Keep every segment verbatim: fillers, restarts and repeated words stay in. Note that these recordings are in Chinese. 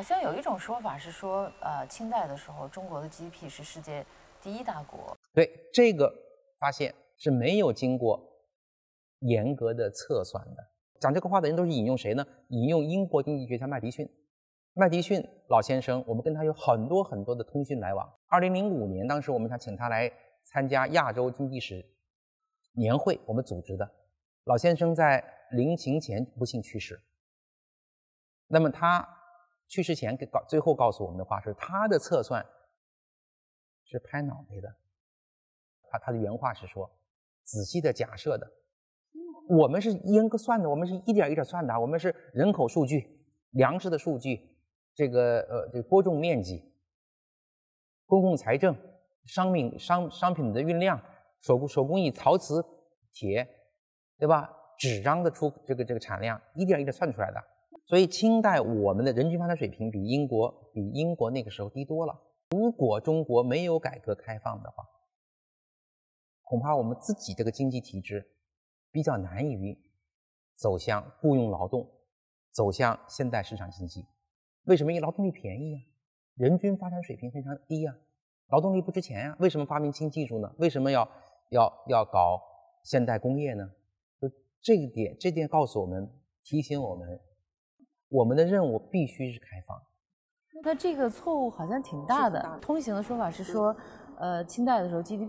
像有一种说法是说，呃，清代的时候，中国的 G D P 是世界第一大国。 对，这个发现是没有经过严格的测算的。讲这个话的人都是引用谁呢？引用英国经济学家麦迪逊。麦迪逊老先生，我们跟他有很多很多的通讯来往。二零零五年，当时我们想请他来参加亚洲经济史年会，我们组织的。老先生在临行前不幸去世。那么他去世前给告最后告诉我们的话是，他的测算是拍脑袋的。他他的原话是说，仔细的假设的。我们是严格算的，我们是一点一点算的，我们是人口数据、粮食的数据，这个呃这个播种面积、公共财政、商品商商品的运量、手工手工艺、陶瓷、铁，对吧？纸张的出这个这个产量，一点一点算出来的。所以清代我们的人均发展水平比英国比英国那个时候低多了。如果中国没有改革开放的话，恐怕我们自己这个经济体制比较难于走向雇佣劳动，走向现代市场经济。为什么？因为劳动力便宜啊，人均发展水平非常低啊，劳动力不值钱啊。为什么发明新技术呢？为什么要要要搞现代工业呢？就这一点，这点告诉我们，提醒我们，我们的任务必须是开放。 那这个错误好像挺大的。通行的说法是说，呃，清代的时候 G D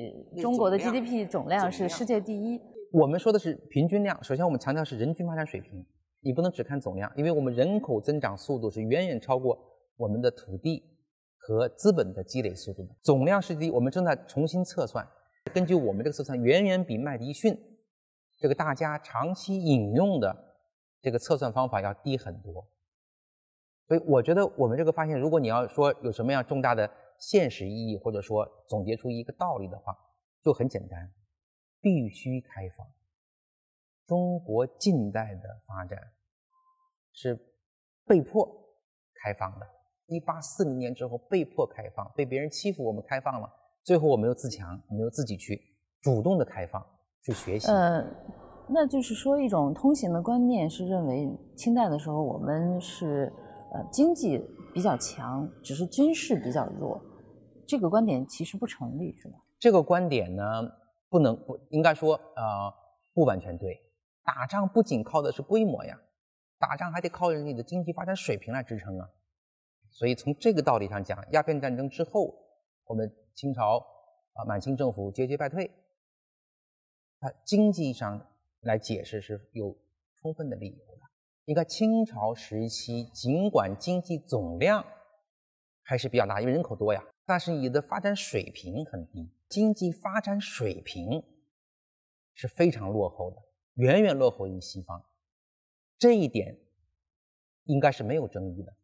P 中国的 G D P 总量是世界第一。 我们说的是平均量，首先我们强调是人均发展水平，你不能只看总量，因为我们人口增长速度是远远超过我们的土地和资本的积累速度的。总量是第一，我们正在重新测算，根据我们这个测算，远远比麦迪逊这个大家长期引用的这个测算方法要低很多。所以我觉得我们这个发现，如果你要说有什么样重大的现实意义，或者说总结出一个道理的话，就很简单，必须开放。中国近代的发展是被迫开放的，一八四零年之后被迫开放，被别人欺负我们开放了，最后我们又自强，我们又自己去主动的开放，去学习。 呃，那就是说一种通行的观念是认为清代的时候我们是呃经济比较强，只是军事比较弱，这个观点其实不成立，是吧？ 这个观点呢，不能不应该说呃不完全对。打仗不仅靠的是规模呀，打仗还得靠着你的经济发展水平来支撑啊。所以从这个道理上讲，鸦片战争之后，我们清朝啊满清政府节节败退，它经济上来解释是有充分的理由的。你看清朝时期，尽管经济总量还是比较大，因为人口多呀，但是你的发展水平很低，经济发展水平是非常落后的，远远落后于西方。这一点应该是没有争议的。